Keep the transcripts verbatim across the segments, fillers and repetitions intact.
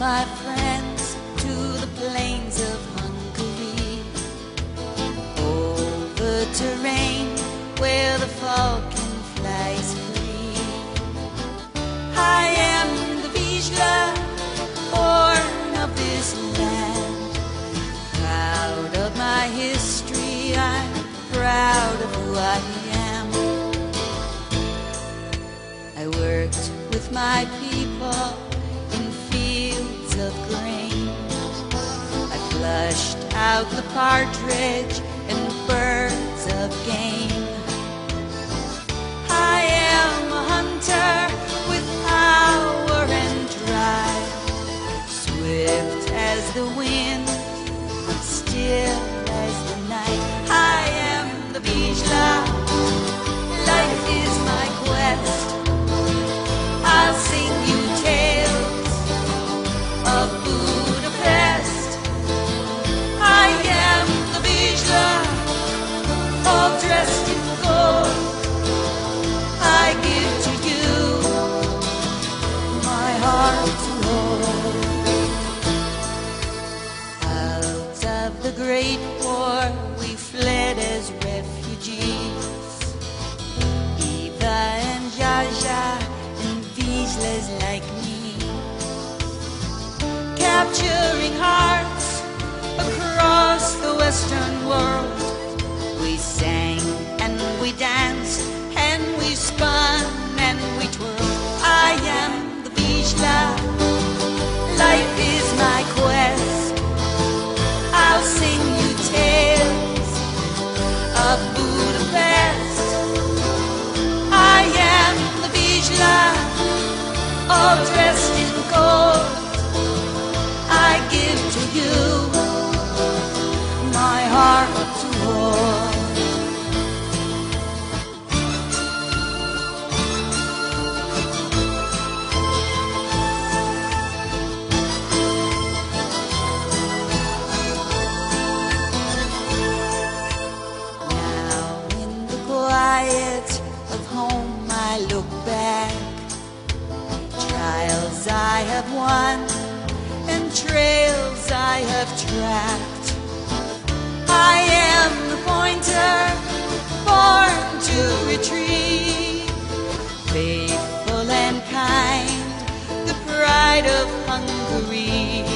my friends to the plains of Hungary, over terrain where the falcon flies free. I am the Vizsla, born of this land, proud of my history, I'm proud of who I am. I worked with my people in fields of grain. I flushed out the partridge and birds of game. I am a hunter with power and drive, swift as the wind, still as the night. I am the Vizsla, life is my quest. I'll sing you tales of Budapest. I am the Vizsla, all dressed in gold. I give to you my heart to hold. Out of the Great War we fled as refugees, Eva and Jaja and Vizslas like me, capturing hearts across the Western world. We sang and we danced and we spun and we twirled. I am the Vizsla, life is my quest. I'll sing you tales of Budapest. I am the Vizsla, all dressed in gold. I give to you my heart to hold. Quiet of home I look back, trials I have won and trails I have tracked. I am the pointer born to retrieve, faithful and kind, the pride of Hungary.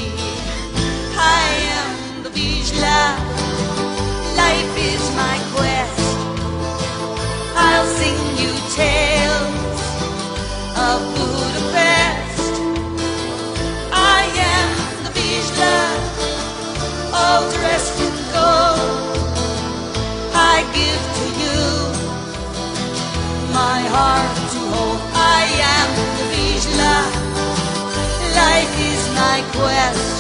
I am the Vizsla, life is my quest. I'll sing you tales of Budapest. I am the Vizsla, all dressed in gold. I give to you my heart to hold. I am the Vizsla, life is my quest.